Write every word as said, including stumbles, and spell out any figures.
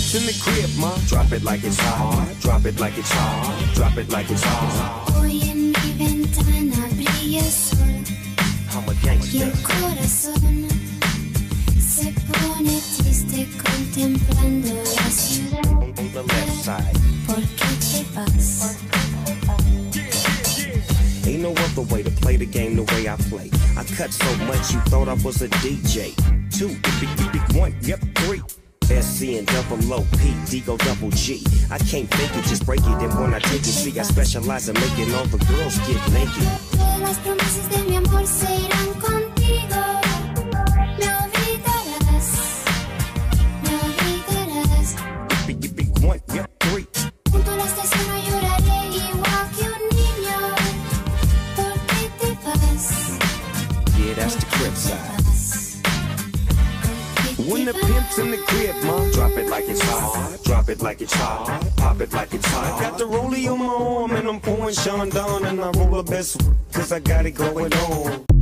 pimp's in the crib, ma. Drop it like it's hot, drop it like it's hot, drop it like it's hot. Hoy en mi ventana brilla el sol I'm a y gangster. el corazón se pone triste contemplando la ciudad. On the left side. ¿Por qué te vas? Ain't no other way to play the game the way I play. I cut so much you thought I was a D J. Two, one, yep, three. S C and double O, P, D go double G. I can't fake it, just break it. And when I take it, see, I specialize in making all the girls get naked. Todas las promesas de mi amor se irán contigo. Me olvidarás, me olvidarás. One, yep, three. Junto a la estación no lloraré igual que un niño. ¿Por qué te vas? Yeah, that's the crib side. When the pimp's in the crib, ma, drop it like it's hot, drop it like it's hot, pop it like it's hot. Got the rollie on my arm and I'm pouring Sean Don and I roll the best cause I got it going on.